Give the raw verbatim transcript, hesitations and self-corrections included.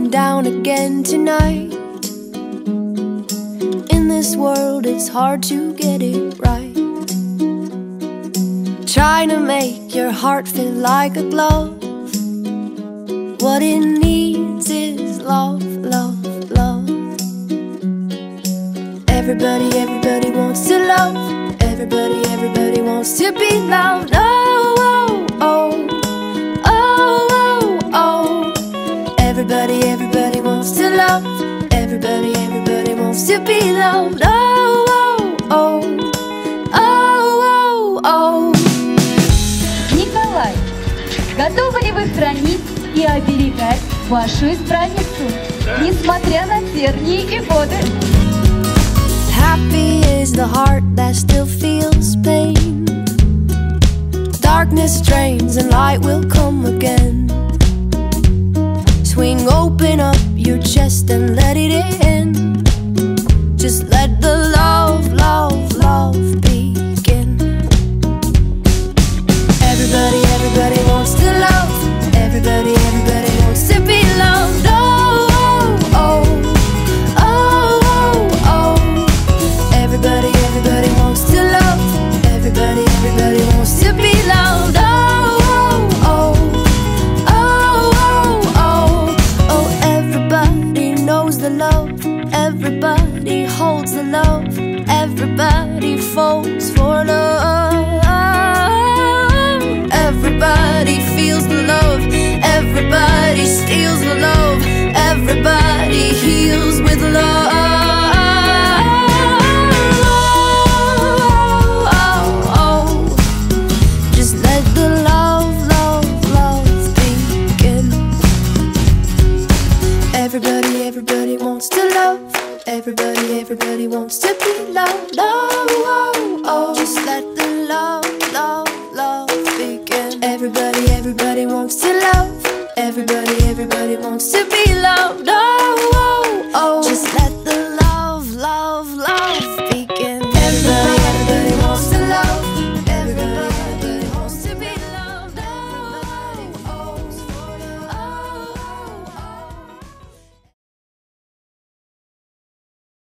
falling down again tonight. In this world it's hard to get it right. Trying to make your heart feel like a glove. What it needs is love, love, love. Everybody, everybody wants to love. Everybody, everybody wants to be loved. Oh, oh, oh, oh, oh, oh. Everybody, everybody wants to love. Everybody, everybody wants to be loved. Oh, oh, oh, oh, oh, oh. Николай, готовы ли вы хранить и оберегать вашу избранницу, несмотря на тернии и годы? Happy is the heart that still feels pain. Darkness drains and light will come again. Swing open up your chest and let it in. Just let the love, love, love begin. Everybody, everybody wants to love. Everybody, everybody wants to be loved. Oh, oh, oh, oh, oh, oh. Everybody, everybody wants to love. Everybody, everybody wants to be loved. Oh, oh, oh, oh, oh, oh. Everybody knows the love. Everybody holds the love. Everybody falls for love. Everybody feels the love. Everybody steals the love. Everybody heals with love. Oh, oh. Just let the love, love, love begin. Everybody, everybody wants to love. Everybody, everybody wants to be loved. Oh, oh, oh. Just let the love, love, love begin. Everybody, everybody wants to love. Everybody, everybody wants to be